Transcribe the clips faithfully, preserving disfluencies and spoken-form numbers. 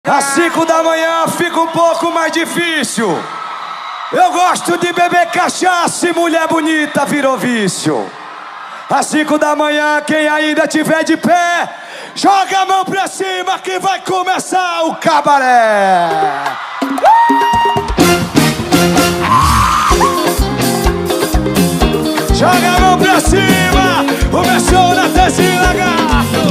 Às cinco da manhã fica um pouco mais difícil. Eu gosto de beber cachaça e mulher bonita virou vício. Às cinco da manhã, quem ainda tiver de pé, joga a mão pra cima que vai começar o cabaré. Joga a mão pra cima, começou o Natanzinho Lagarto.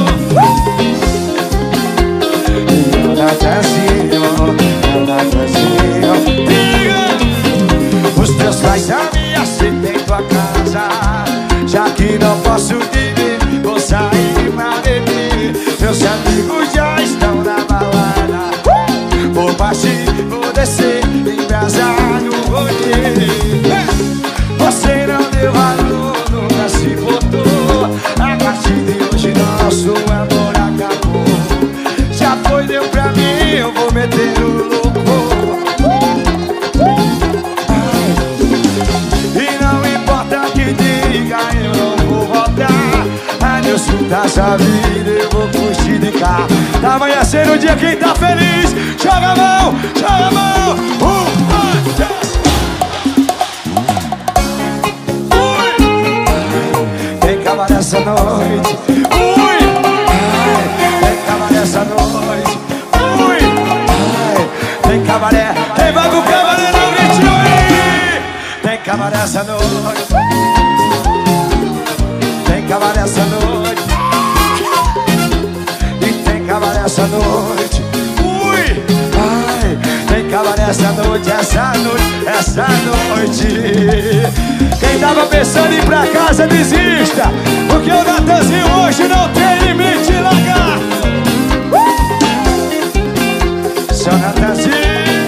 Natanzinho, Natanzinho. Os teus pais já me aceitem tua casa, já que não posso viver, vou sair pra beber. Meus amigos já estão na balada, vou partir, vou descer, embrasar no rolê. Você não deu valor, nunca se botou. A partir de hoje nosso amor acabou. Já foi, deu pra mim, eu vou meter o louco. E não importa o que diga, eu não vou voltar. Adeus, dessa vida, eu vou curtir de cá. Tá amanhecendo o dia, quem tá feliz, joga a mão, joga a mão. Um, dois, três. Essa noite, ui, ai, tem cabaré essa noite, ui, ai, tem cabaré, quem vai pro cabaré não gritinho aí, tem cabaré essa noite, tem cabaré essa noite, e tem cabaré essa noite, ui, ai, tem cabaré essa noite, essa noite, essa noite. Quem tava pensando em ir pra casa, desista, porque o Natanzinho hoje não tem limite, lagarto. uh! Seu Natanzinho.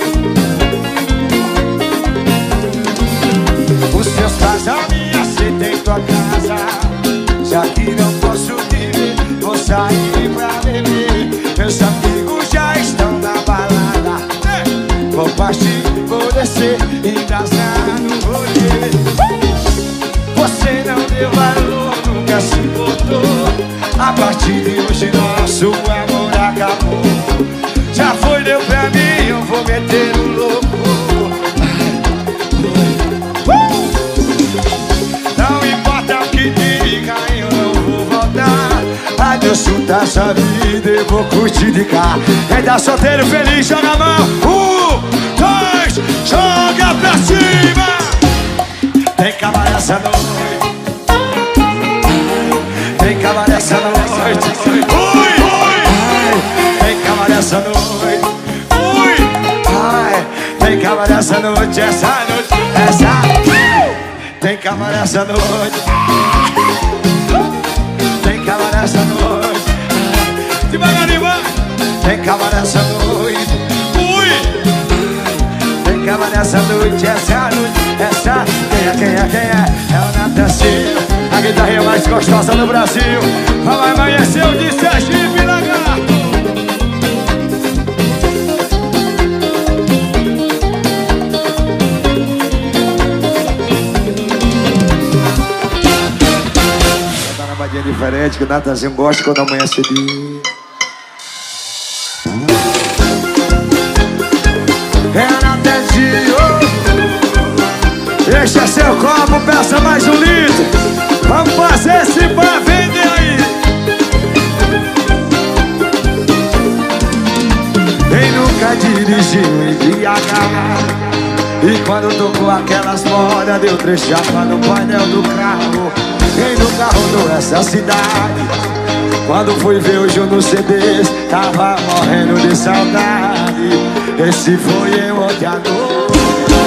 Os teus pais já me aceitem em tua casa, já que não posso viver, vou sair pra beber. Meus amigos já estão na balada, vou partir, vou descer, embrasar no rolê. Você não deu valor, nunca se botou. A partir de hoje nosso amor acabou. Já foi, deu pra mim, eu vou meter o louco. Não importa o que diga, eu não vou voltar. Adeus, chuta essa vida, eu vou curtir de cá. Quem tá solteiro feliz, joga a mão. Um, dois, joga pra cima. Tem cabaré essa noite, tem cabaré essa noite, ui, ai, tem cabaré essa noite, ui, ai, tem cabaré essa noite, essa noite, essa, tem cabaré essa noite, tem cabaré essa noite, devagarinho, tem cabaré essa noite, ui, tem cabaré essa noite, essa noite. Essa, quem é, quem é, quem é? É o Natanzinho, a guitarrinha mais gostosa do Brasil. Vai amanhecer o de Sergipe, lagarto. Vou dar uma badinha diferente, que o Natanzinho gosta quando amanhece o dia. É o Natanzinho. Deixa seu copo, peça mais um litro. Vamos fazer esse pra vender aí. Quem nunca dirigiu em B H e quando tocou aquelas modas deu três chapas no painel do carro. Quem nunca rodou essa cidade, quando fui ver hoje no C Ds, tava morrendo de saudade. Esse foi eu ontem à noite.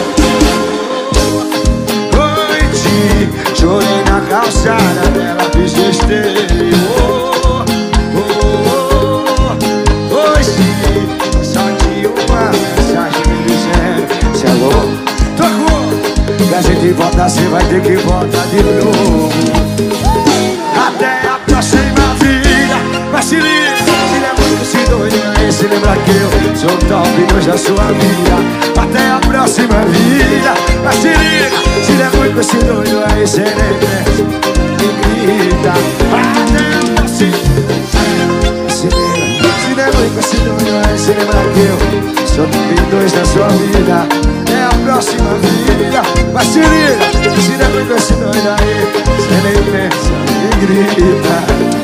Chorei na calçada dela, fiz besteira. Oh, oh, oh, hoje só tinha uma mensagem me dizendo: cê é louco, tocou, que a gente volta, cê vai ter que voltar de novo. Até a próxima vida, mas se liga, se lembra desse doido aí, se lembra que eu sou top, hoje a sua vida. Até a próxima vida, mas se liga. Se der muito com esse doido aí, cê nem mexe e grita. Até a próxima. Se liga, se não é ruim com esse doido aí, se lembra que eu sou número dois na sua vida. É a próxima vida. Mas se liga, se não é ruim com esse doido aí, você nem pensa e grita.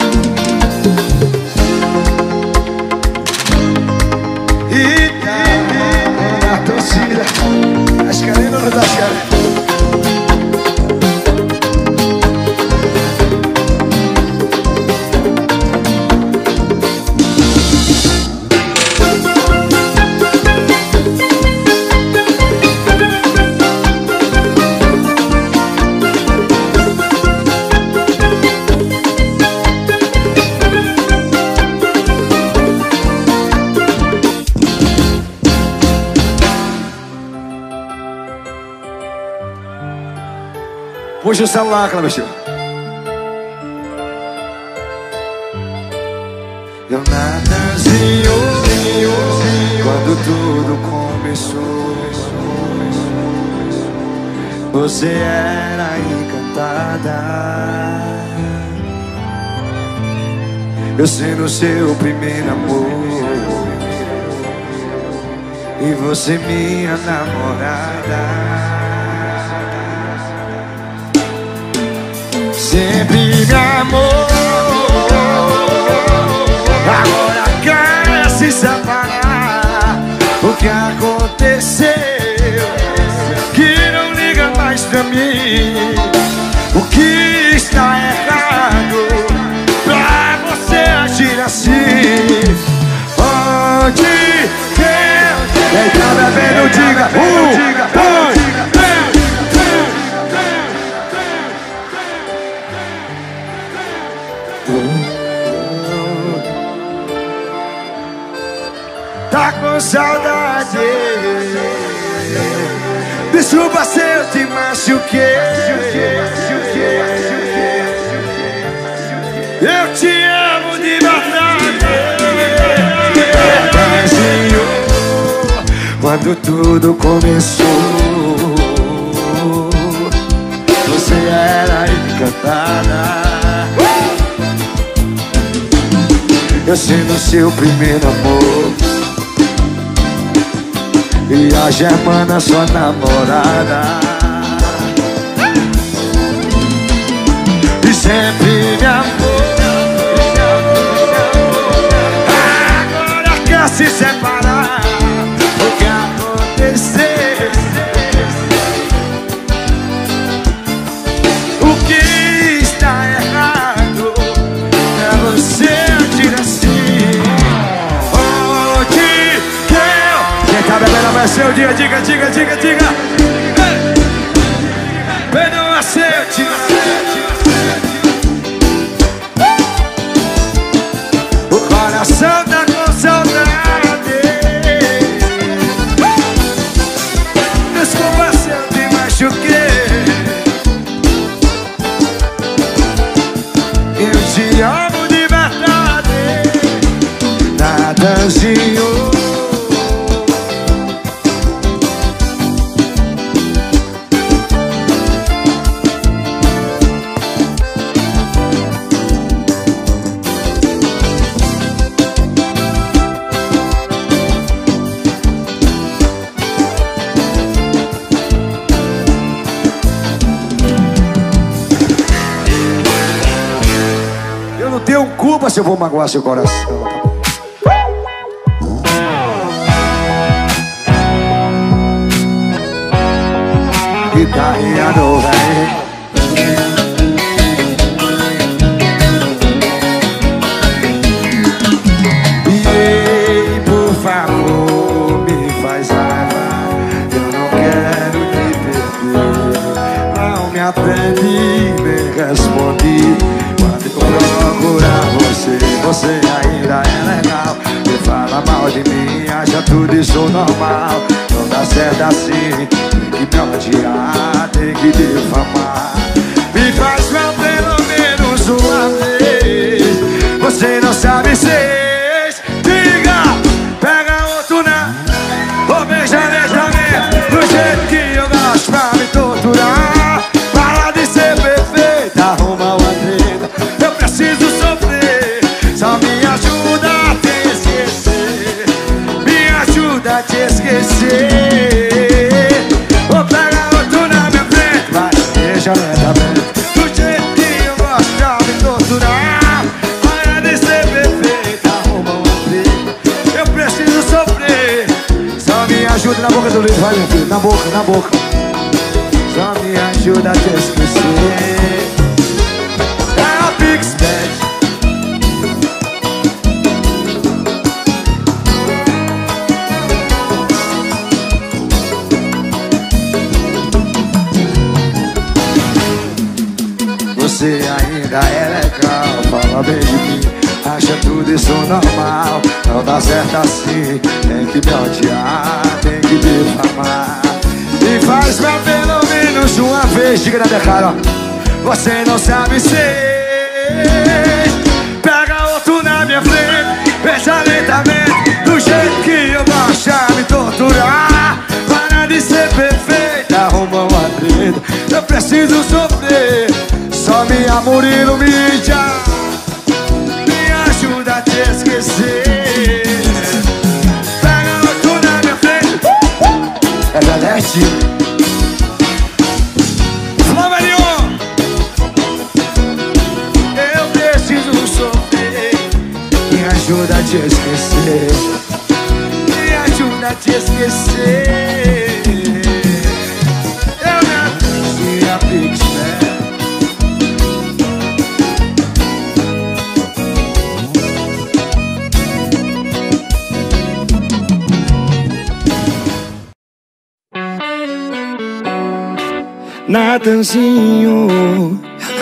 E tá na torcida, as carenas não das carenas. Puxa o celular, Cleber. Eu Natanzinho, quando tudo começou, você era encantada. Eu sendo seu primeiro amor e você minha namorada. Sempre me amou, agora quer se separar. O que aconteceu? Que não liga mais pra mim. O que está errado pra você agir assim? Onde eu quem tá bebendo diga um, dois. Tá com saudade? Desculpa se eu te machuquei. Eu te amo de verdade. Quando tudo começou, você era encantada. Eu sendo seu primeiro amor e a Germana sua namorada. E sempre me amou, agora quer se separar. O que aconteceu? O que está errado é você agir assim. Onde que eu... Quem tá bebendo vai ser o dia, diga, diga, diga, diga. Perdoa se eu te o coração tá com saudade. Desculpa se eu te machuquei. Eu te amo de verdade, Natanzinho. Eu não tenho culpa se eu vou magoar seu coração. Guitarrinha do velho. E por favor me faz raiva, eu não quero te perder. Não me atende nem respondi. Quando eu procurar você, você ainda é legal. Me fala mal de mim, acha tudo isso normal. Não dá certo assim, tem que me odiar, tem que difamar. Me faz mal pelo menos uma vez. Você não sabe ser. Diga, pega outro na ou beija lentamente, do jeito que eu gosto pra me torturar. Para de ser perfeita, arruma uma treta. Eu preciso sofrer, só me ajuda a ter esse ajuda a te esquecer. Ou pega outro na minha frente, vai, deixa lentamente. Do jeito que eu gosto de me torturar. Para de ser perfeita, arruma um emprego. Eu preciso sofrer. Só me ajuda na boca do livro, vai, meu filho, na boca, na boca. Só me ajuda a te esquecer. É a Pixbet. Você ainda é legal, fala bem de mim, acha tudo isso normal. Não dá certo assim, tem que me odiar, tem que difamar. E faz pra pelo menos uma vez, diga na minha cara, ó. Você não sabe ser. Pega outro na minha frente, beija lentamente. Do jeito que eu gosto de me torturar. Para de ser perfeita, arruma uma treta. Eu preciso sofrer. Só minha Murilo mídia me ajuda a te esquecer. Pega outro na minha frente. É da Leste. Flamarion. Eu preciso sofrer. Me ajuda a te esquecer. Me ajuda a te esquecer. Eu me ajudo a Pixbet. Natanzinho,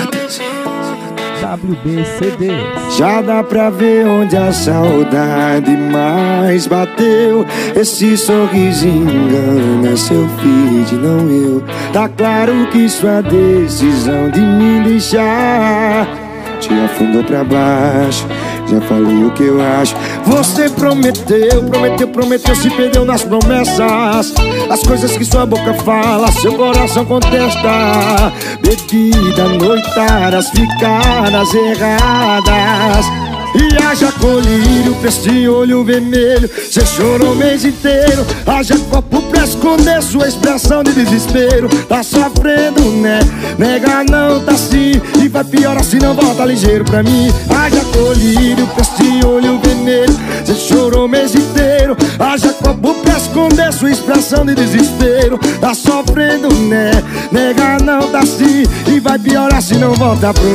W B C D. já dá pra ver onde a saudade mais bateu. Esse sorriso engana seu feed, não eu. Tá claro que sua decisão de me deixar te afundou pra baixo. Já falei o que eu acho. Você prometeu, prometeu, prometeu, se perdeu nas promessas. As coisas que sua boca fala, seu coração contesta. Bebida, noitadas, ficadas erradas. E haja colírio pra esse olho vermelho. Cê chorou o mês inteiro. Haja copo pra esconder sua expressão de desespero. Tá sofrendo, né? Nega não, tá sim. E vai piorar se não volta ligeiro pra mim. Haja colírio pra esse olho vermelho. Cê chorou o mês inteiro. Haja copo pra esconder sua expressão de desespero. Tá sofrendo, né? Nega não, tá sim. E vai piorar se não volta pro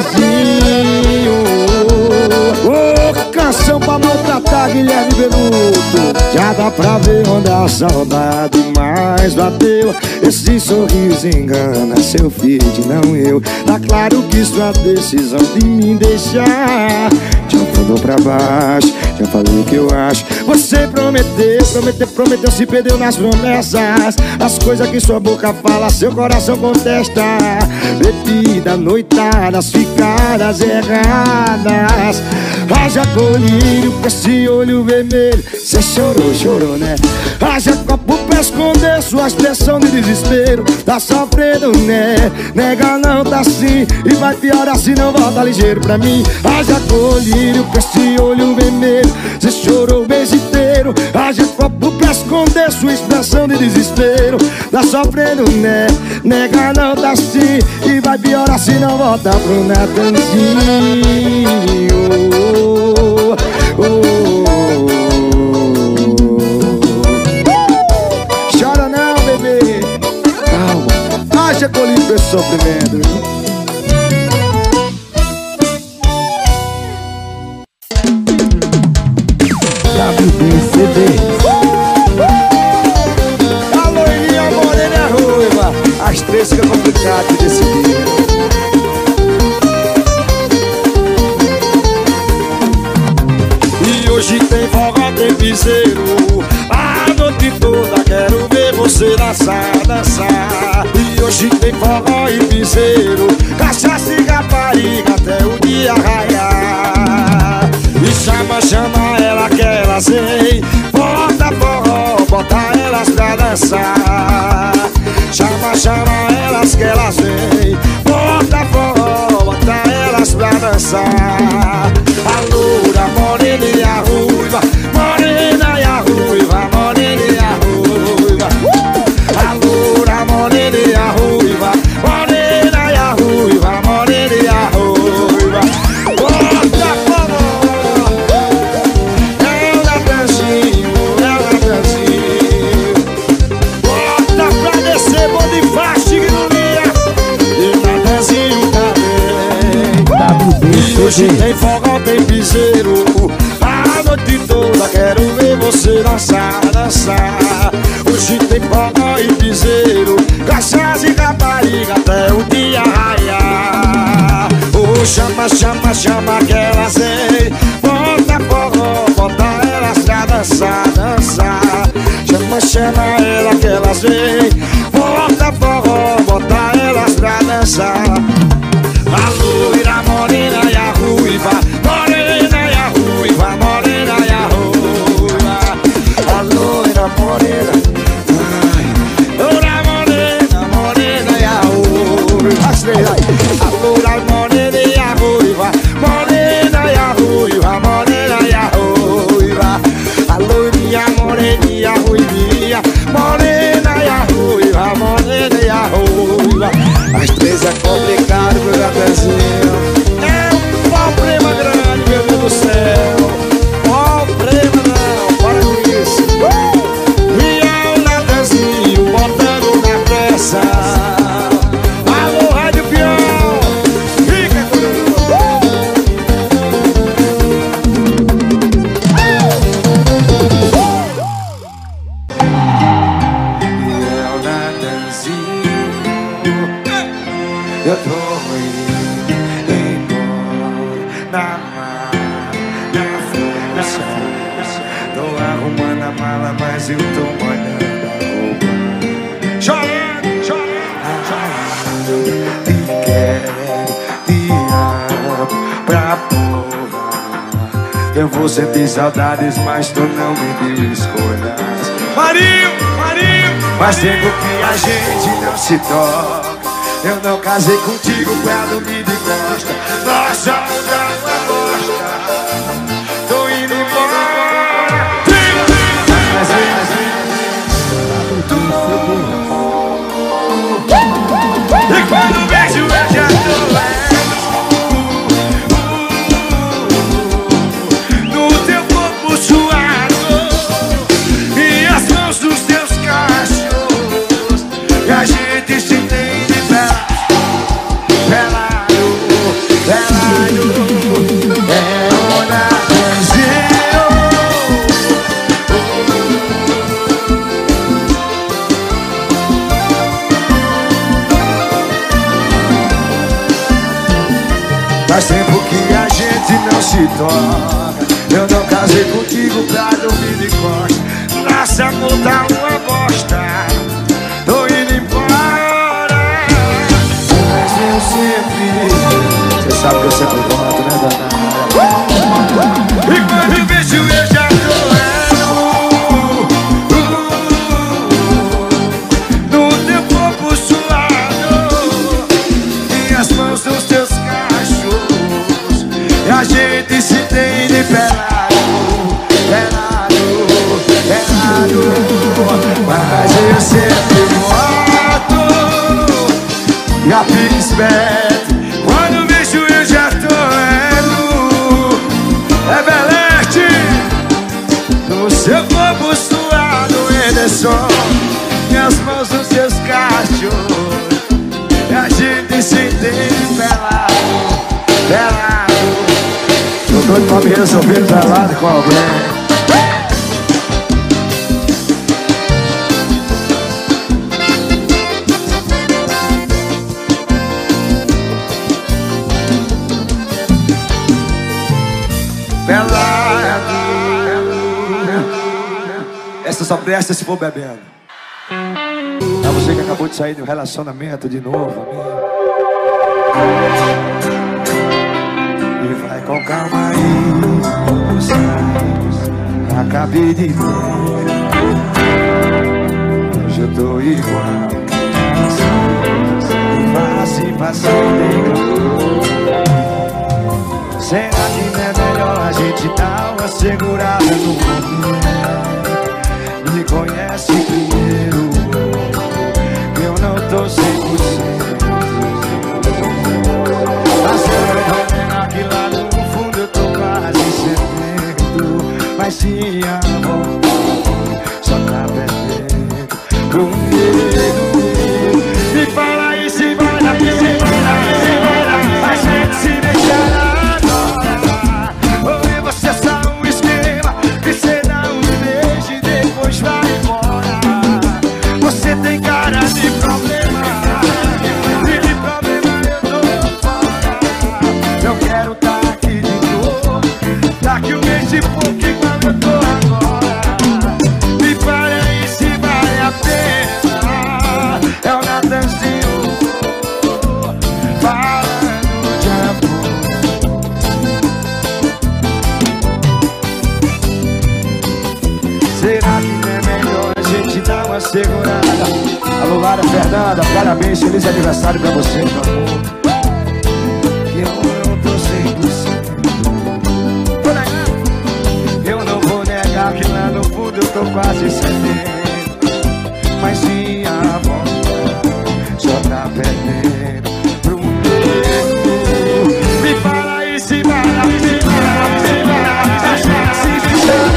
Natanzinho. Ô, oh, canção pra maltratar Guilherme Benuto. Já dá pra ver onde a saudade mais bateu. Esse sorriso engana seu feed, não eu. Tá claro que sua decisão de me deixar te afundou pra baixo. Já falei o que eu acho. Você prometeu, prometeu, prometeu, se perdeu nas promessas. As coisas que sua boca fala, seu coração contesta. Bebida, noitadas, ficadas erradas. Haja colírio pra esse olho vermelho. Cê chorou, chorou, né? Haja copo pra esconder sua expressão de desespero. Tá sofrendo, né? Nega não, tá sim. E vai piorar se não volta ligeiro pra mim. Haja colírio pra esse olho vermelho. Cê chorou o mês inteiro. Haja copo pra esconder sua expressão de desespero. Tá sofrendo, né? Nega não, tá sim. E vai piorar se não volta pro Natanzinho. Oh, oh, oh. Chora não, bebê. Calma. Haja colírio pra esse sofrimento. W B C D. A loirinha, a morena e a ruiva. As três ficam complicadas de decidir. E hoje tem forró, tem piseiro. A noite toda quero ver você dançar, dançar. E hoje tem forró e piseiro. Cachaça e rapariga até o dia raiar. E chama, chama ela que elas vem. Bota forró, bota elas pra dançar. Chama, chama elas que elas vem. Bota forró, bota elas pra dançar. A loura, morena e a ruiva. Morena e a ruiva, morena Hoje tem forró, tem piseiro, a noite toda quero ver você dançar, dançar. Hoje tem forró e piseiro, cachaça e rapariga até o dia raiar. Oh, chama, chama, chama que elas vem. Bota forró, bota elas pra dançar, dançar. Chama, chama ela que elas vem. Bota forró, bota elas pra dançar. A loira, morena e a ruiva, morena e a ruiva, morena e a ruiva. A loira, morena, ai, loira, morena, morena e a ruiva. A loira, morena e a ruiva, morena e a ruiva, morena e a ruiva. A loirinha, morena e a ruivinha, morena e a ruiva, morena e a ruiva. As três é complicado, meu gatezinho. É um problema grande, meu Deus do céu. Problema não, para com isso. uh! E é o gatezinho botando na pressa. Alô, rádio peão, fica comigo. E é o gatezinho. Eu tô indo embora na mala, na força. Tô arrumando a mala, mas eu tô molhando a roupa. Chorando, chorando, chorando. Te quero, te amo pra porra. Eu vou sentir saudades, mas tu não me descuidas. Marinho, Marinho, faz tempo que a gente não se toca. Eu não casei contigo pra dormir de costa. Nossa, mudar uma bosta. Tô indo embora. Mas vem, mas vem. Tu. E quando beijo eu já tô lendo no teu corpo suado e as mãos dos teus cachorros. E a gente se entende pelado, pelado, é hora Brasil. Faz tempo que a gente não se toca. Eu não casei contigo pra dormir de costa. Nossa, amor, tá uma bosta. Tô indo embora. Mas eu sempre, você sabe que eu sempre volto, né, danada? E quando vejo eu já tô no teu corpo suado e as mãos dos teus cachorros. E a gente se tem de pelado, pelado, pelado. Mas eu sempre volto e a pilha esperto. Quando vejo eu já tô indo. É Belete no seu corpo suado, Ederson, e as mãos dos seus cachorros. E a gente se entende pelado, pelado. Tô doido pra me resolver pelado com alguém. Essa só presta se for bebendo. Pra você que acabou de sair de um relacionamento de novo, amigo. E vai com calma aí, você acabei de ver. Hoje eu tô igual. Fácil, fácil, será que não é melhor a gente dar uma segurada no momento? Me conhece primeiro, eu não tô cem por cento. Mas eu vendo que lá no fundo eu tô quase cedendo. Mas se amor só tá perdendo com medo. Me fala aí se vai dar, se vai dar, se vai dar. A gente se deixar na dor. uma segurada. Alô, Lara Fernanda, parabéns, feliz aniversário pra você, meu amor. Que eu não tô cem por cento. Eu não vou negar que lá no fundo eu tô quase setenta. Mas minha voz só tá perdendo pro tempo. Me fala aí se vai, se vai, se vai, se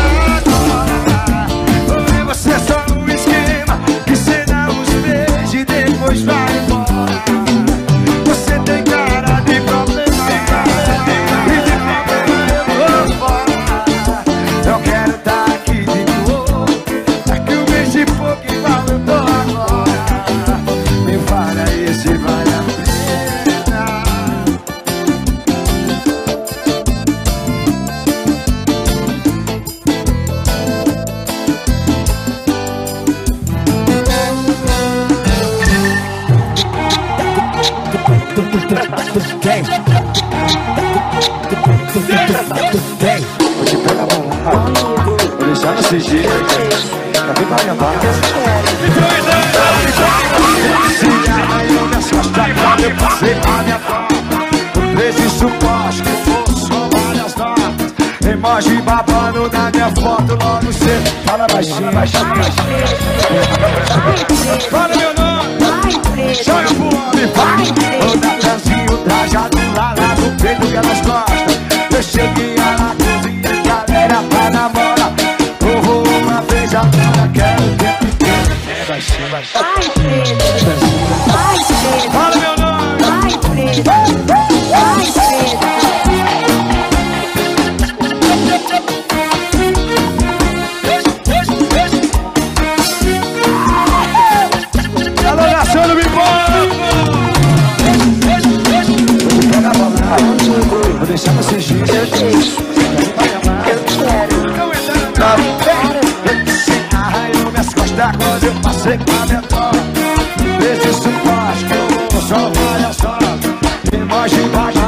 fizer agora. Ou é você só um esquema que cê dá uns beijos e depois vai embora. Você tem cara de problema, e de problema eu vou fora. Não quero tá aqui de novo, daqui um mês e pouco igual eu tô agora. Me fala aí se vale a pena. Vou te pegar a mão, vou deixar no C G. Cadê pra minha barra? Se amanhã minhas costas, eu passei a minha porta. O preço e suporte que for só várias notas. Emoji babando na minha foto logo cedo. Fala baixinho, baixinho, baixinho. Fala meu nome, joga pro homem, vai. O Natanzinho trajado lá, lá no peito que elas gostam. Eu cheguei lá na cozinha, galera pra namorar. Eu vou uma vez agora, quero tempo inteiro. É baixinho, baixinho. Fala meu nome. Alô, nação do Bibola. Vou deixar você giro. Eu quero. Você arranhou minhas costas quando eu passei com a minha tola. Esse suporte que eu vou só várias só. Emoji embaixo.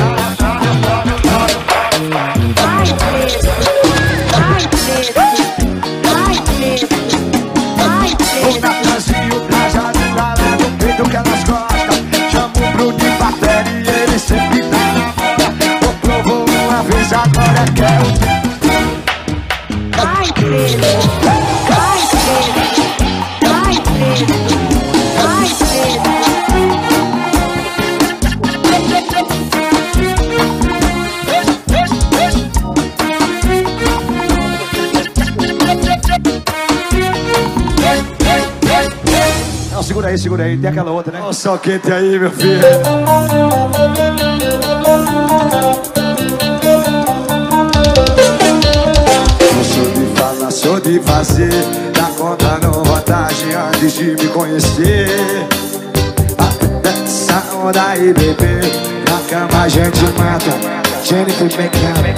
O Natanzinho trajado lá, lá no peito que elas gostam. Chamo pro de bateria e ele sempre tá na moda. Eu provou uma vez, agora quero. Vai preso, vai preso, vai preso, vai preso. Não, segura aí, segura aí, tem aquela outra, né? Olha o sol quente aí, meu filho. Sou de fazer da conta no vantagem antes de me conhecer. Essa onda aí, bebê, na cama a gente mata. Jennifer Beckham.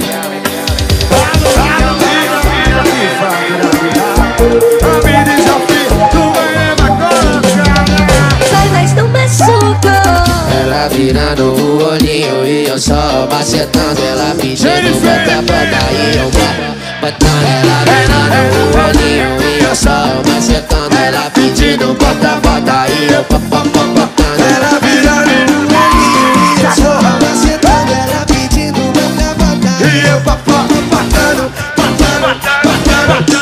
Me desafio, tu vai bacana. Sai mais do machuco. Ela virando o olhinho e eu só macetando. Ela pedindo bota, bota e eu boto. Botando ela virando o olhinho e eu só macetando. Ela pedindo bota, bota e eu botando. Ela virando o olhinho e eu só macetando. Ela pedindo bota, bota e eu botando, botando, botando,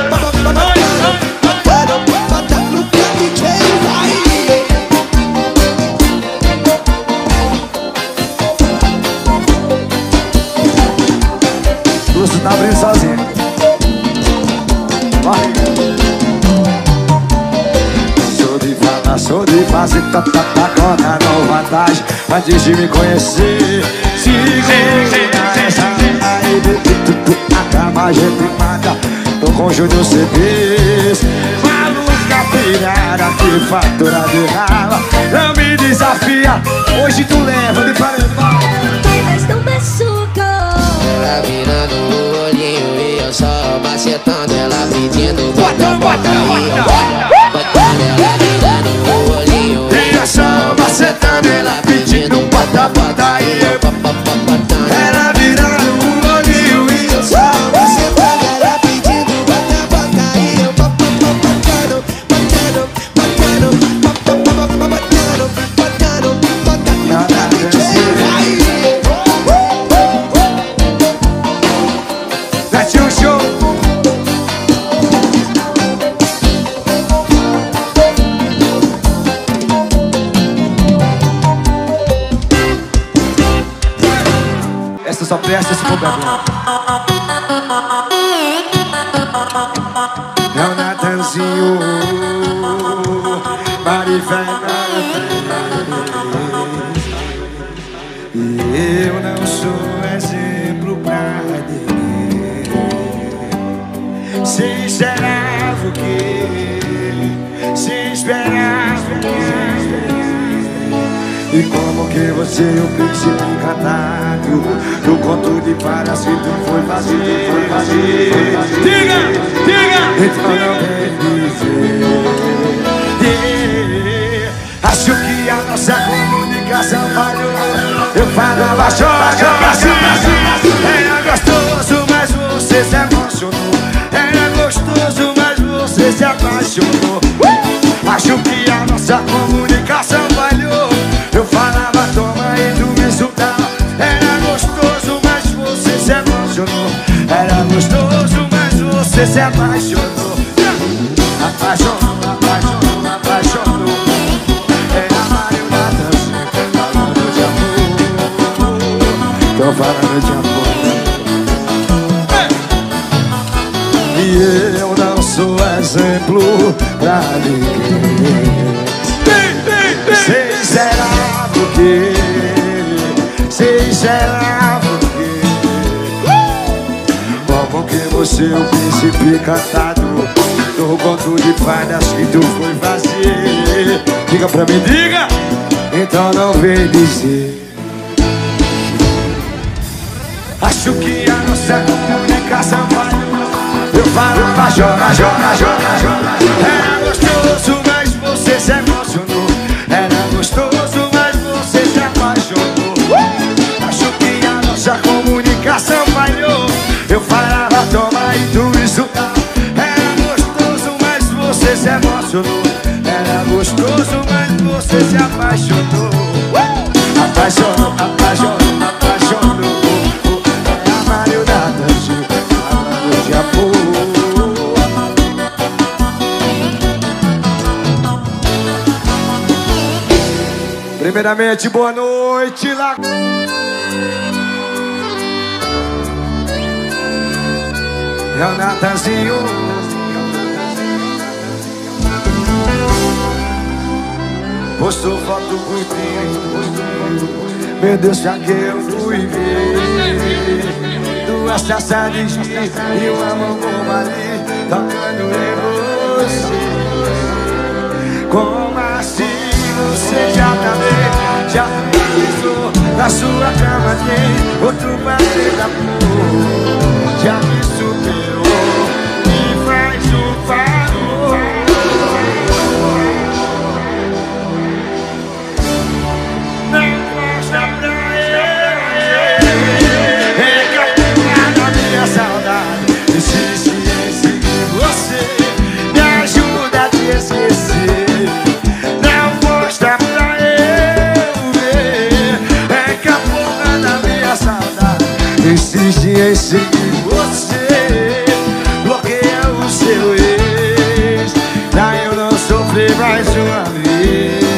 Lúcio tá abrindo sozinho. Vai. Sou de falar, sou de fazer tá, tá, tá, conta no vantagem antes de me conhecer. Segura essa aí, bebê, a cama a gente mata. Tô com o Júnior C Ds. Maluca pirada que fatura de rala. Não me desafia, hoje tu leva de para levar. Sai mais do machuco. Ela virando o olhinho e eu só macetando. Ela pedindo bota, bota e eu boto. Botando ela virando o olhinho e eu só macetando. Ela pedindo bota, bota e eu botando. Ela virando o olhinho e eu só macetando. Ela pedindo bota, bota e eu botando. presta se for bebê. É o Natanzinho, Marifé. E eu não sou exemplo pra ninguém. Sem esperar o quê? Sem esperar o quê? E como que você e o príncipe encantado do conto de fadas que tu foi fazer, foi fazer. Diga, diga, então não vem dizer. Yeah. Acho que a nossa comunicação falhou. Eu falava, joga pra cima. Era gostoso, mas você se emocionou. Era gostoso, mas você se apaixonou. Acho que a nossa comunicação falhou. Eu falava, toma e tu me insultava. Era gostoso, mas você se emocionou. Era gostoso, mas você se apaixonou. Apaixonou, apaixonou, apaixonou. Era Mário Natanzinho falando de amor. Tô falando de amor. E eu não sou exemplo pra ninguém. Sei será porque, sei será porque. Como que você é o príncipe encantado do conto de fadas que tu foi fazer? Diga pra mim, diga. Então não vem dizer. Acho que a nossa comunicação falhou. Eu falava, joga, joga, joga, joga. Era gostoso, mas você se emocionou. Era gostoso, mas você se apaixonou. Acho que a nossa comunicação falhou. Eu falava, toma e tu insultava. Era gostoso, mas você se emocionou. Era gostoso, mas você se apaixonou. Apaixonou, apaixonou, apaixonou. É a Mário Natanzinho falando de amor. Primeiramente, boa noite lá. É o Natanzinho. Postou foto curtindo. Meu Deus, já que eu fui ver duas taças de gin e uma mamoma ali tocando em você. Como assim? Você já tá bem, já finalizou. Na sua cama tem outro parceiro amor. Já me superou, me faz um favor. Não mostra pra ele. É que eu tenho a minha saudade. Insiste em seguir você. Me ajuda a te esquecer. Mostra pra eu ver. É que a porra da minha saudade insiste em seguir você. Bloqueia o seu ex, pra eu não sofrer mais uma vez.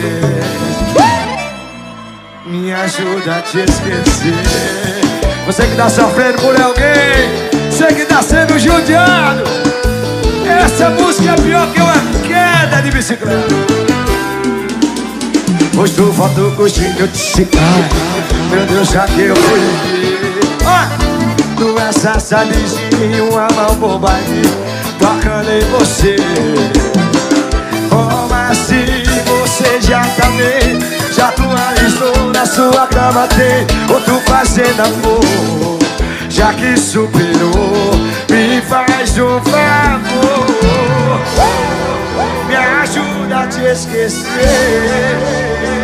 Me ajuda a te esquecer. Você que tá sofrendo por alguém, você que tá sendo judiado, essa música é pior que uma queda de bicicleta. Postou foto curtindo, eu disse, ai, meu Deus, já que eu fui ver duas taças de gin, uma mão boba ali tocando em você. Como assim você já tá bem, já atualizou, na sua cama tem outro fazendo amor. Já que superou, me faz um favor. Me ajuda a te esquecer.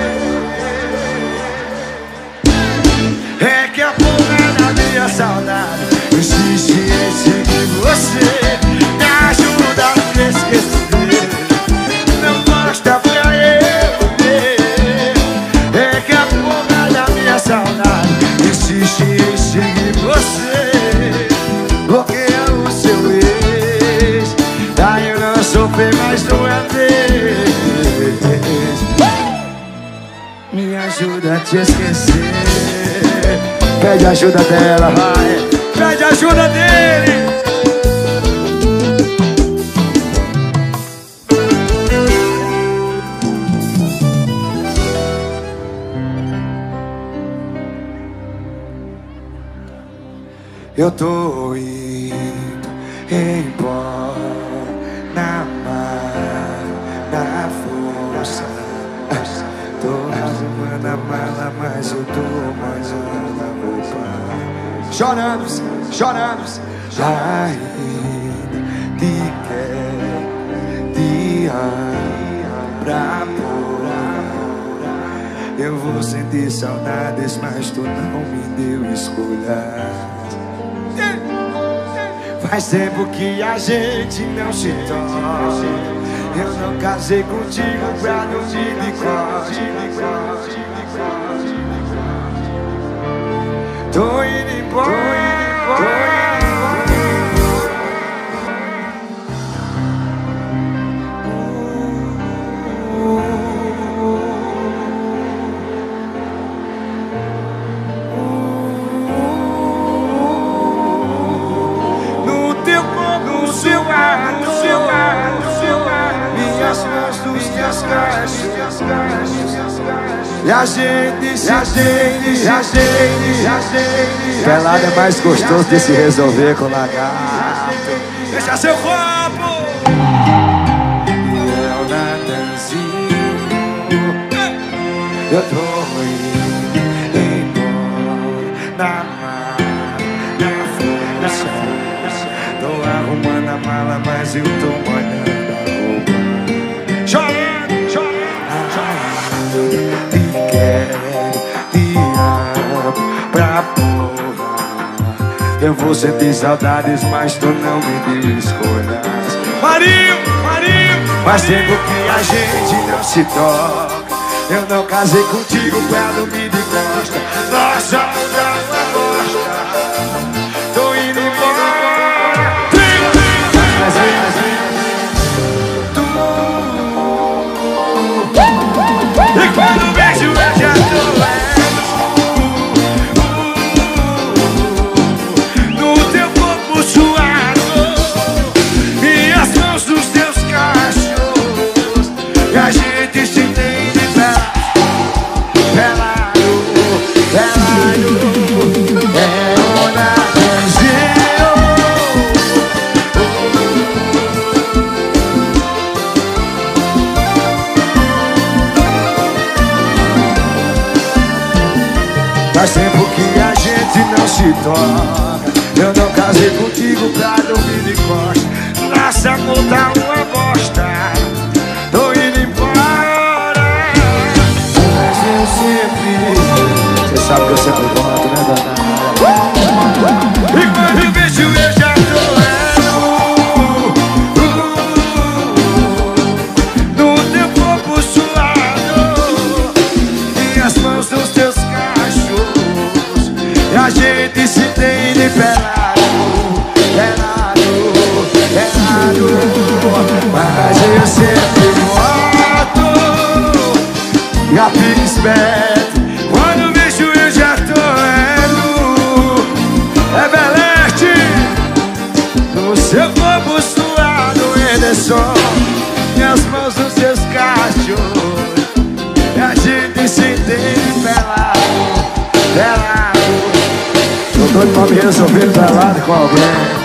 É que a porra da minha saudade insiste em seguir você. Me ajuda a te esquecer. Não mostra pra eu ver. É que a porra da minha saudade insiste em seguir você. Bloqueia o seu ex, daí eu não sofrer mais uma vez. Me ajuda a te esquecer. Pede ajuda dela, vai. Pede ajuda dele. Eu tô indo embora na mar, na força. Tô arrumando a mala, mas eu tô mandando a roupa. Chorando, chorando, ainda te quero, te amo pra morar. Eu vou sentir saudades, mas tu não me deu escolha. Faz tempo que a gente não se toca. Eu não casei contigo pra dormir de costas. Tô indo embora. E a gente, se a gente, se a gente, se a gente. Pelado é mais gostoso de se resolver com lagarto. Deixa seu copo. E eu na dancinha. Eu tô indo embora na mar, na força. Tô arrumando a mala, mas eu tô molhando a roupa. Chorando, chorando, te quero, te amo pra porra. Eu vou sentir saudades, mas tu não me deu escolhas. Marinho, Marinho, faz tempo que a gente não se toca. Eu não casei contigo pra dormir de costa. Nossa, outra uma bosta. Tô indo embora. E quando beijo eu já tô lendo no teu corpo suado, minhas mãos nos teus cachos. E a gente se entende pelado, pelado, pelado. É onda Brasil. Faz tempo que a gente não se toca. Eu não casei contigo pra dormir de costa. Nossa, amor, tá uma bosta. Tô indo embora. Mas eu sempre. Você sabe que eu sempre volto, né, danada? E quando eu vejo eu já tô lendo no teu corpo suado, minhas mãos nos teus cachos. E a gente se entende pelado, pelado, pelado. Mas eu sempre volto e a fico esperto. Quando vejo eu já tô lendo. É Belete no seu corpo suado, Ederson. Minhas mãos nos seus cachos. E a gente se entende pelado, pelado. Tô doido pra me resolver pelado com alguém.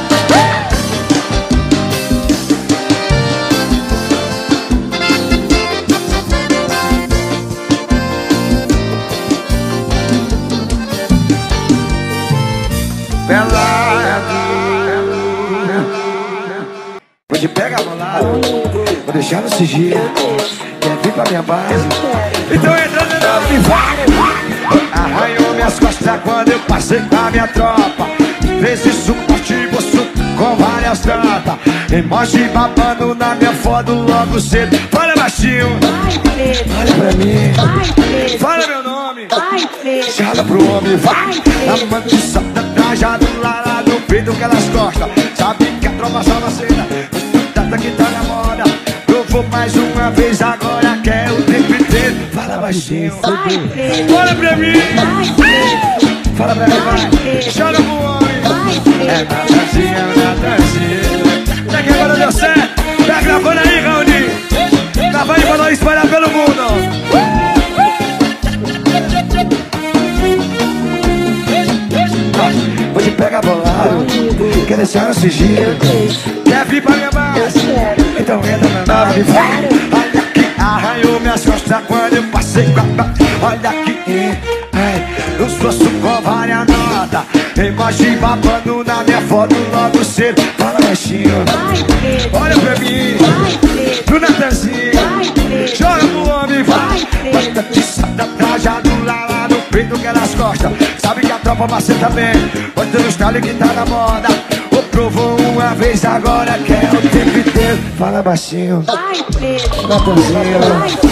Vou te pegar no lado, vou deixar no sigilo. Quer vir pra minha base? Então entra de novo e vai. Arranhou minhas costas quando eu passei com a minha tropa. Fez isso contigo, com várias tapas. Emoji babando na minha foto logo cedo. Fala baixinho, fala pra mim, fala meu nome, fala pro homem, vai. Amando de solta, trajado lá, lá no peito que elas gostam. Sabe que a tropa salva cena, data que tá na moda. Provou mais uma vez, agora quer o tempo inteiro. Fala baixinho, fala pra mim, Fala pra ele, vai. Joga pro homem. É Natanzinha, Natanzinha. Até que agora deu certo. Tá gravando aí, Raoni. Grava aí pra nós espalhar pelo mundo. Vou te pegar bolado, quer deixar no sigilo. Quer vir pra minha base? Então entra na nave. Olha aqui, arranhou minhas costas quando eu passei com a... Olha aqui, ai, eu sou com várias notas. Imagem babando na minha foto logo cedo. Fala baixinho. Olha pra mim, pro Natanzinho. Joga pro homem, vai. Bota de sada trajado lá, lá no peito que elas gostam. Sabe que a tropa maceta bem. Bota no style que tá na moda. O provou uma vez, agora quer o tempo inteiro. Fala baixinho. Natanzinho.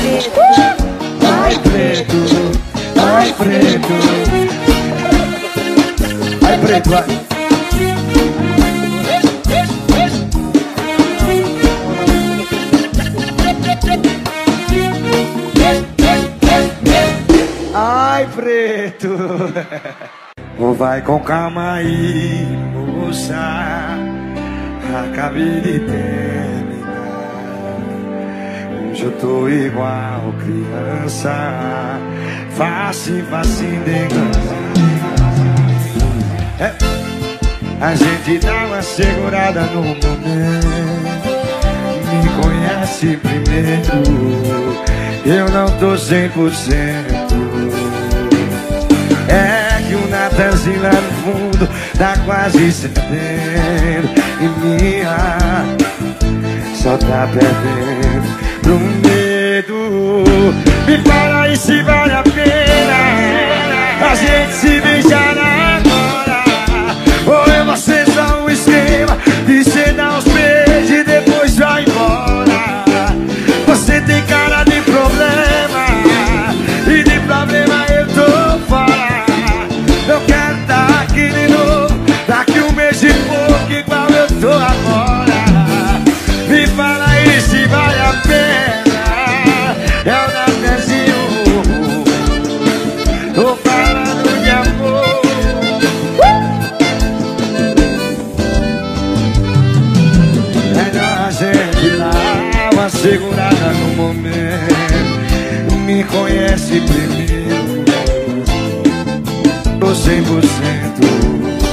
Vai preto, vai preto. Vai preto, vai. Ai, preto. Vai com calma aí, moça. Acabei de terminar. Hoje eu tô igual criança. Fácil, fácil de enganar. É. A gente dá uma segurada no momento. Me conhece primeiro. Eu não tô cem por cento. É que o Natanzinho lá no fundo tá quase cedendo. E minha só tá perdendo pro medo. Me fala aí se vale a pena a gente se beijar agora. Ou é você só um esquema de cê dar uns beijos e depois vai embora. Você tem cara de problema e de problema eu tô fora. Eu quero tá aqui de novo, daqui um mês e pouco igual eu tô agora. Me fala aí se vale a pena. É o Natanzinho, tô falando de amor. Melhor a gente dar uma segurada no momento. Me conhece primeiro. Tô cem por cento.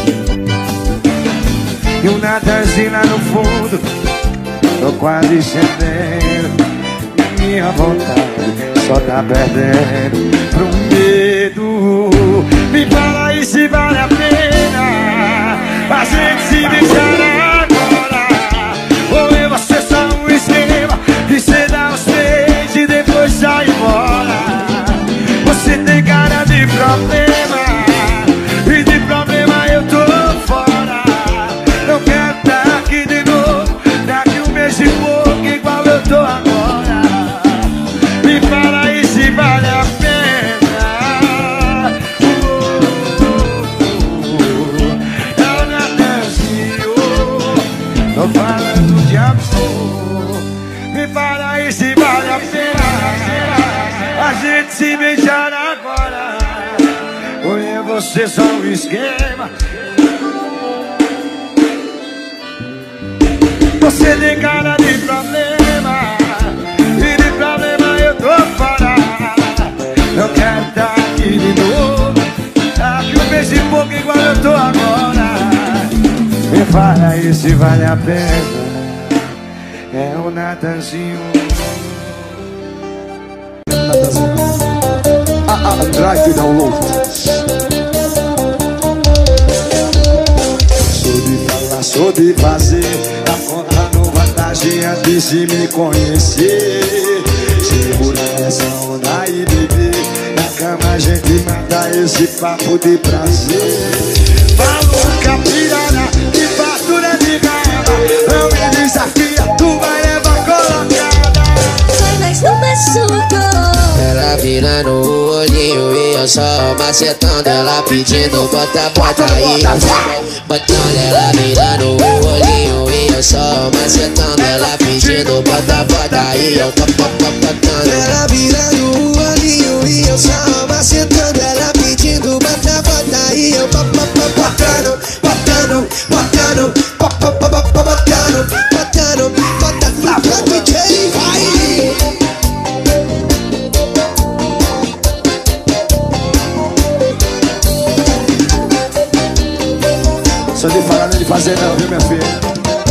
E o Natanzinho lá no fundo, tô quase cedendo. Minha vontade só tá perdendo pro medo. Me fala aí se vale a pena a gente se beijar agora. Ou eu você só um esquema de cê dar os beijos e depois sai embora. Você tem cara de problema e de problema eu tô fora. Não quero tá aqui de novo, daqui um mês e pouco igual eu tô agora. Me fala aí se vale a pena. É o Natanzinho, tô falando de amor. Me fala aí se vale a pena a gente se beijar agora. Ou é você só um esquema? Você tem cara de problema e de problema eu tô fora. Não quero estar aqui de novo, daqui um mês e pouco igual eu tô agora. Me fala aí se vale a pena. É o Natanzinho. Ah, ah, drive download. Sou de falar, sou de fazer. A conta não vantagem antes de me conhecer. Segura essa onda aí, bebê. Na cama a gente mata esse papo de prazer. Falou capirana, de fartura de raba. Não me desafia, tu vai levar colocada. Sai mais não machuca. Ela vira no olhinho e eu só macetando. Ela pedindo bota, bota aí. Botando ela vira no olhinho e eu só macetando. Ela pedindo bota, bota aí. Eu tô botando. Ela vira no olhinho e eu só macetando. Ela pedindo bota, bota aí. botando, botando, botando, botando, botando, botando, botando, D J, vai! Sou de falar, nem de fazer não, viu minha filha?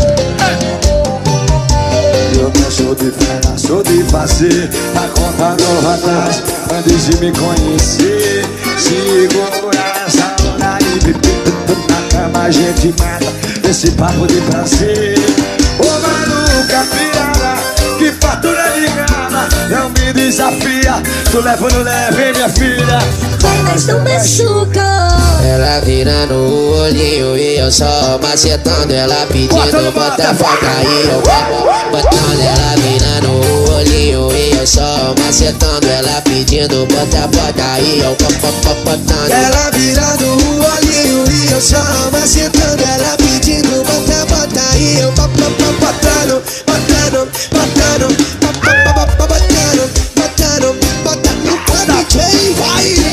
Eu não sou de falar, sou de fazer. Tá contando vantagem antes de me conhecer. Segura essa onda e bebê, na cama a gente mata esse papo de prazer. Ô maluca pirada, que fartura de cama, não me desafia. Tu leva ou não leva, hein, minha filha? Vai mais no machuca. Ela virando o olhinho e eu só macetando. Ela pedindo bota foca e eu botando. Ela virando o olhinho e eu só macetando. Ela pedindo bota foca e eu botando. Ela virando o olhinho e eu só macetando. Ela pedindo bota bota e eu botando, botando, botando, botando, botando, botando, botando, D J, vai!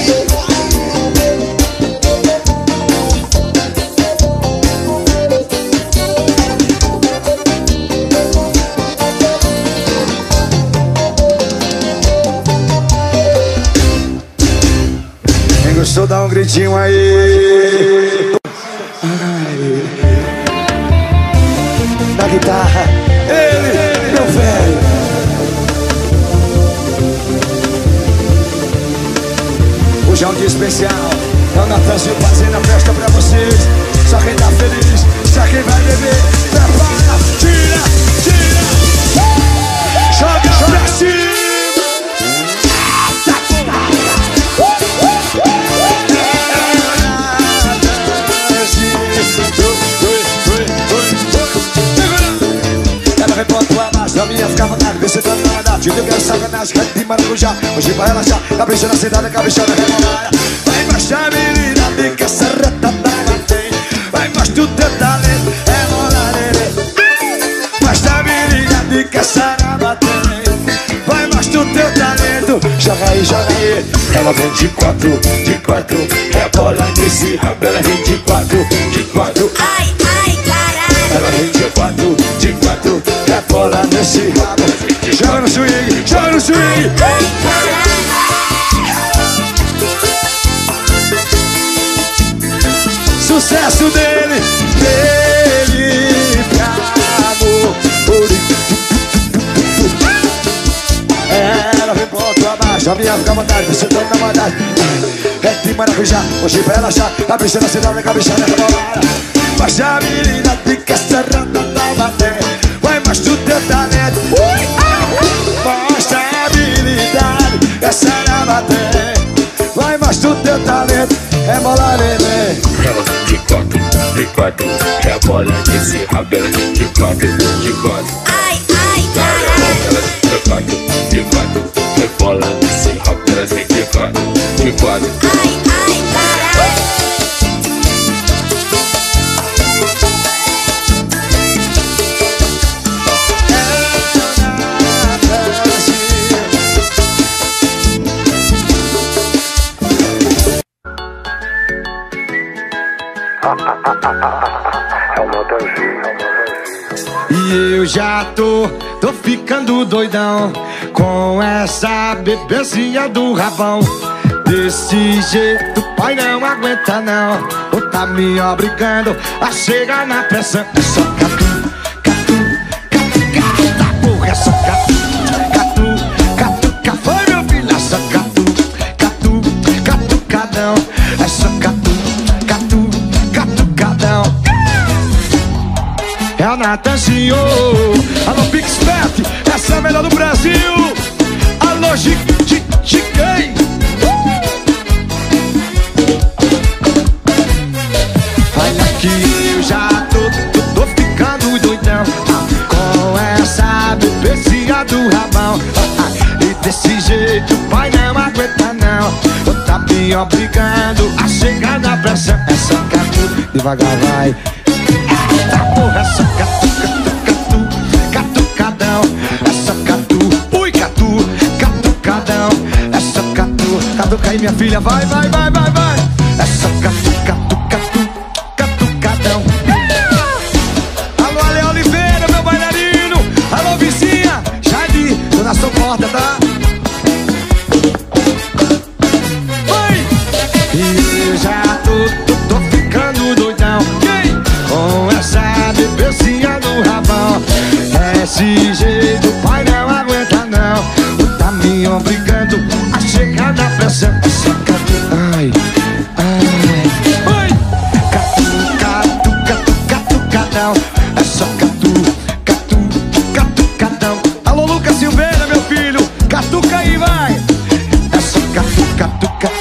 Quem gostou, dá um gritinho aí. Ai. Na guitarra, ele, meu velho. Hoje é um dia especial. É o Natanzinho fazendo a festa pra vocês. Só quem tá feliz, só quem vai beber. Prepara, tira, tira. Joga, joga pra cima. A minha ficava na cabeça da nada. Te deu que sacanagem, cara de maracujá. Hoje vai relaxar, capricha na cidade, caprichada rebolada. Vai mostrar menina, de que essa retada tem. Vai mostrar o teu talento, é mola lelê. Mostra menina, de que essa raba tem. Vai mostrar o teu talento, joga aí, joga aí. Ela vem de quatro, de quatro. É a bola desse rabo, ela vem de quatro, de quatro. Ai, ai, caralho. Ela vem de quatro, de quatro. É bola nesse rabo. Joga no swing, joga no swing. Sucesso dele, dele pra amor. Ela vem pro outro abaixo. A minha fica à vontade, você tá na maldade. É de maracujá, hoje vai relaxar. A bicha na cidade, a bicha na rebolada. Mas a menina de que essa rata tá batendo. Vai mostrar o teu talento. Mostra a habilidade, essa raba tem. Vai mostrar o teu talento, é bola neném. Ela de quatro, de quatro. É a bola desse rabo, ela de quatro, de quatro. Ai, ai, caralho. Ela de quatro, de quatro. É bola desse rabo, ela de quatro, de quatro. Ai, ai, caralho. E eu já tô, tô ficando doidão com essa bebezinha do rabão. Desse jeito, pai, não aguenta não. Ou tá me obrigando a chegar na pressão. É só catu, catu, catu, catu da porra. É só catu, catu, catu, foi meu filho. É só catu, catu, catucadão. É só catu, catu, catucadão. É o Natanzinho. Alô, Pixpert, essa é a melhor do Brasil. Alô, Chiquei. Olha aqui, eu já tô, tô, tô ficando doidão ah, com essa bebezinha do rabão ah, ah, e desse jeito, pai, não aguenta não. Tá me obrigando a chegar na pressão. É só catu, devagar vai. Eita porra, é só catu, catu, catu, catucadão. É só catu, ui, catu, catucadão. É só catu, catuca aí minha filha, vai, vai, vai, vai, vai. É só catu, catu, catu. jeito, o pai não aguenta não. Tá me obrigando a chegar na pressão. Essa catu, ai, ai, catu, catu, catu, catucadão. É só catu, catu, catucadão. Alô, Lucas Silveira, meu filho, catuca aí, vai. É só catu, catuca.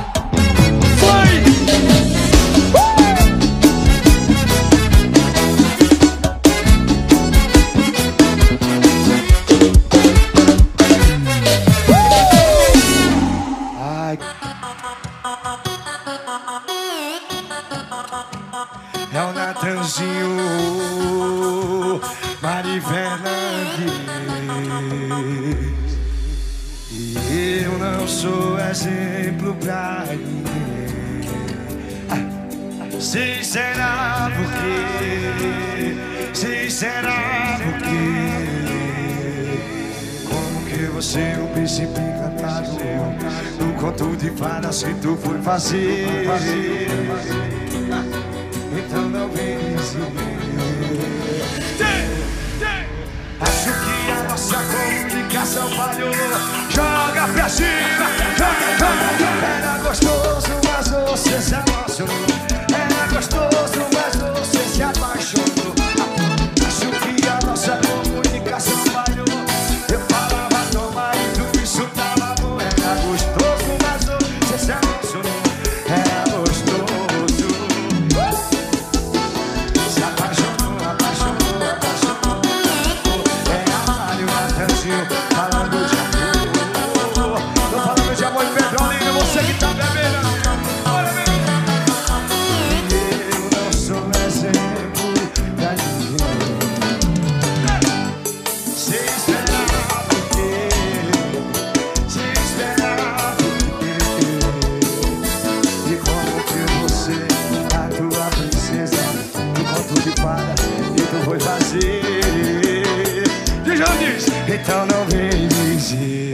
É o Natanzinho, Mari Fernandes. E eu não sou exemplo pra ninguém. Ah, se será porque, se será porque, como que você é um príncipe encantado no conto de fadas que tu foi fazer. Então não vem dizer. Acho que a nossa comunicação falhou. Joga pra cima, joga, joga. Era gostoso, mas você se apaixonou. Era gostoso, mas você se apaixonou. Acho que a nossa comunicação falhou. Eu falava toma e tudo isso tava bom. Era gostoso, mas você se apaixonou. Era gostoso. Falando de amor, tô falando de amor em Petrolina, você que tá bebendo. Bora, bebê. Eu não sou exemplo pra ninguém. Se esperar porque, se esperar porque, e como que você, a tua princesa, no conto de fada, e tu foi fazer. Então não vem dizer.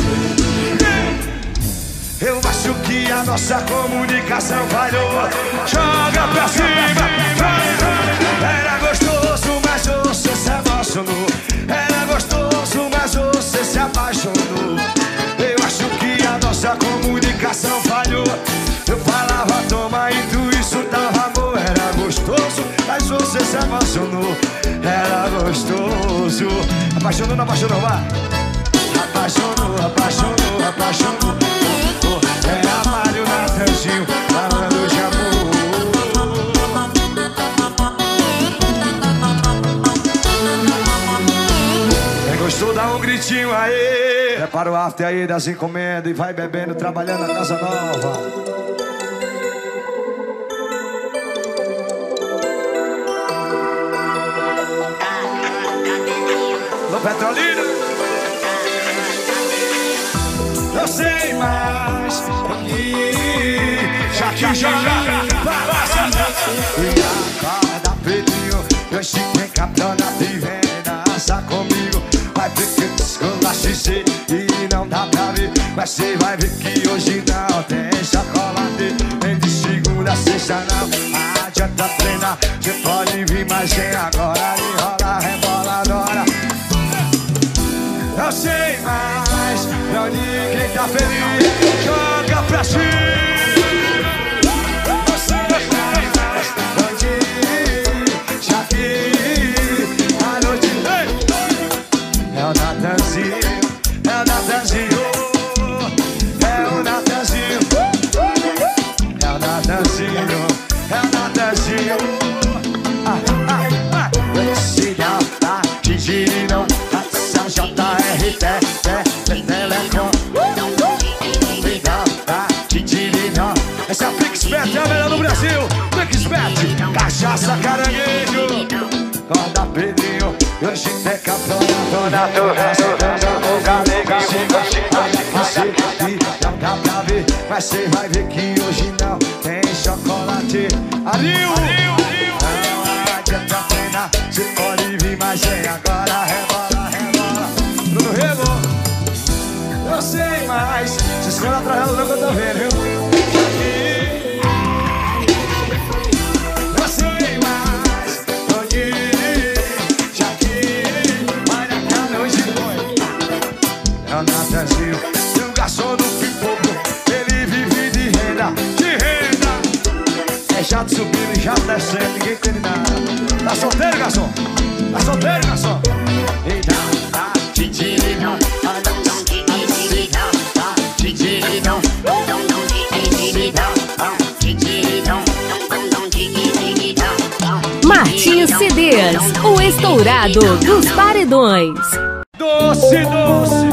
Eu acho que a nossa comunicação falhou. Joga pra cima, era gostoso, mas você se apaixonou. Era gostoso, mas você se apaixonou. Eu acho que a nossa comunicação falhou. Eu falava toma e tudo isso tava bom. Era gostoso, mas você se apaixonou. Era gostoso. Apaixonou, não apaixonou, vai. Apaixonou, apaixonou, apaixonou. É a Mário Natanzinho falando de amor. Quem gostou, dá um gritinho aí. Prepara o after aí das encomendas e vai bebendo, trabalhando na casa nova. Petrolina, eu sei mais já que já e acorda filhinho, eu chiquei capitana vivendo dança comigo. Vai ver que descolaste C e não dá pra ver. Mas cê vai ver que hoje não tem chocolate. Nem de segunda a sexta não adianta treinar. Cê pode vir, mas vem agora. Enrola, rebola, adora. Eu sei mais, não ninguém tá feliz. Joga pra cima. Eu sei mais, não ninguém, já que a noite é o Natanzinho, é o Natanzinho, é o Natanzinho, é o Natanzinho, é o Natanzinho. Ah, ah, ah. Esse não tá de girino. J R T, Telecom, Vidal, tá, Titirino. Essa é a Pixbet, é a melhor do Brasil. Pixbet, cachaça, caranguejo. Corda Pedrinho, hoje tem capão. Dona Torres, o galeguinho. Não dá pra ver, mas cê vai ver que hoje não tem chocolate. Arinho, não adianta treinar. Cê pode vir, mas vem agora, rebola. No remo, eu sei mais. Se escreve atrás do que eu tô vendo, viu? Eu sei mais. Tô aqui, já que vai na cama. o Natanzinho. E o garçom do pipoco, ele vive de renda, de renda. É jato subindo e jato descendo, ninguém entende nada. Tá solteiro, garçom? Tá solteiro, garçom? Eita, tá, titiridão, titiridão, titiridão, titiridão. Martins C Ds, o estourado dos paredões. Doce, doce.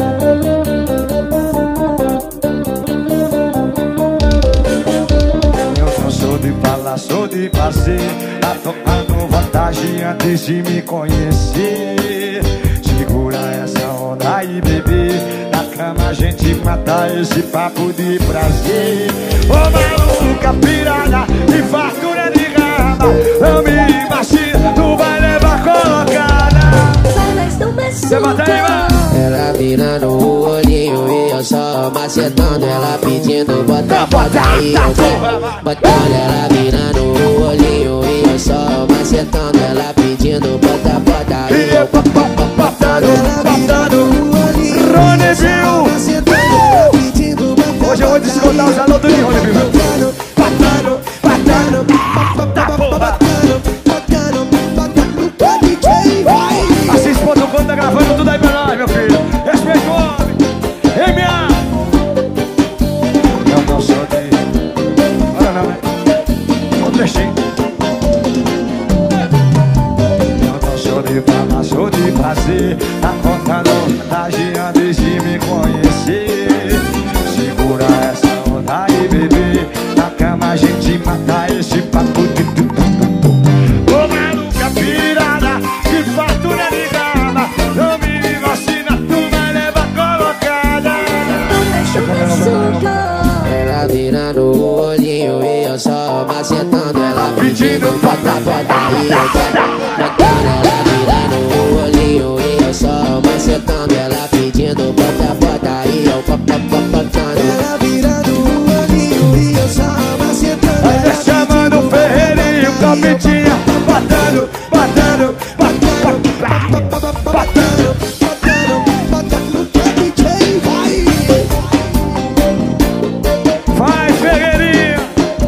Eu não sou de falar, sou de fazer. Tá tomando vantagem antes de me conhecer. Segura essa onda aí, bebê. Na cama a gente mata esse papo de prazer. Ô maluca, piranha, de fartura de raba. Não me imagina, tu vai levar colocada. Você bota aí, mano. Ela virando o olhinho e eu só macetando. Ela pedindo bota, bota aí, eu vou botando. Ela virando o olhinho e eu só macetando. Ela pedindo bota, bota aí, eu vou botando. Rony Bill. Hoje eu vou descontar os alunos de Rony Bill. Batando, batando, batando, batando, Assis ponto com tá gravando tudo aí pra nós, meu filho. Respeito o homem. M A. Eu não sou de... Olha não, né? Só um trechinho. Eu não sou de falar, sou de fazer. Tá contando vantagem antes de me conhecer. Segura essa onda aí, bebê. Na cama a gente mata esse papo de... Ô maluca pirada, que fartura de gama. Não me vacina, tu vai levar colocada. Ela virando o olhinho e eu só macetando. Ela pedindo bota, bota aí, eu vou botando. Ela virando o olhinho e eu só macetando. Ela pedindo bota, bota aí, eu vou botando. ela virando o olhinho e eu só macetando. Aí tá chamando o Ferreirinho, Capitinha. Batando, batando, batando, batando, batendo. Vai, Ferreirinho.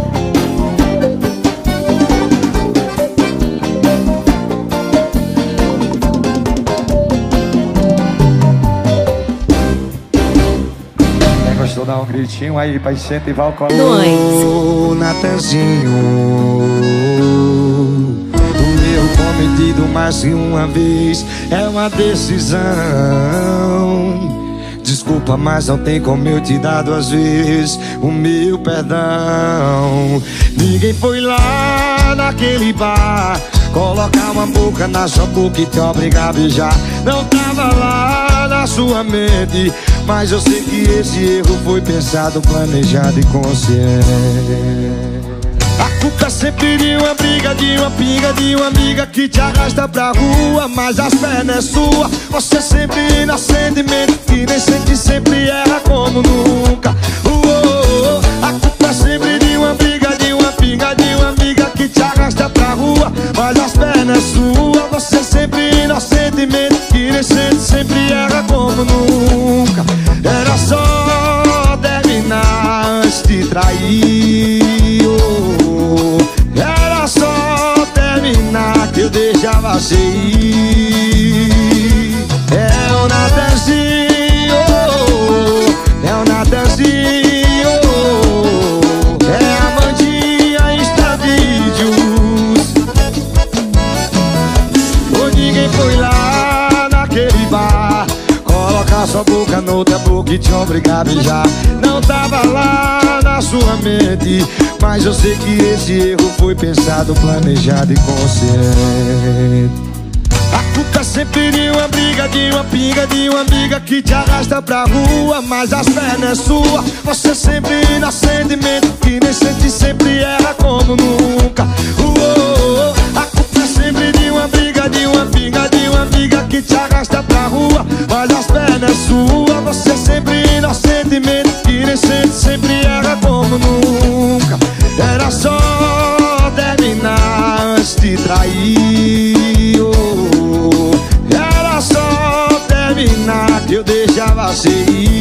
Quem gostou, dá um gritinho aí pra incentivar o colo. Ô Natanzinho, o meu cometido mais que uma vez é uma decisão. Desculpa, mas não tem como eu te dar duas vezes o meu perdão. Ninguém foi lá naquele bar colocar uma boca na sua boca e te obrigar a beijar. Não tava lá na sua mente, mas eu sei que esse erro foi pensado, planejado e consciente. A culpa é sempre de uma briga, de uma pinga, de uma amiga que te arrasta pra rua, mas as pernas é sua. Você sempre inocentemente, que nem sente, sempre erra como nunca. Uou, a culpa é sempre de uma briga, de uma pinga, de uma amiga que te arrasta pra rua, mas as pernas é sua. Você sempre inocentemente, que nem sente, sempre erra como nunca. Era só terminar antes de trair. Era só terminar que eu deixava você ir. É o Natanzinho, é o Natanzinho, é a Mandinha Instavídeos. Ou ninguém foi lá naquele bar colocar sua boca noutra boca e te obrigar a beijar. Não tava lá na sua mente, mas eu sei que esse erro foi pensado, planejado e consciente. A culpa é sempre de uma briga, de uma pinga, de uma amiga que te arrasta pra rua, mas as pernas é sua. Você sempre inocentemente, que nem sente, sempre erra como nunca. Uou, a culpa é sempre de uma briga, de uma pinga, de uma amiga que te arrasta pra rua, mas as pernas é sua. Você sempre inocentemente, que nem sente, sempre erra como nunca. Era só terminar antes de trair. Oh, era só terminar que eu deixava você ir.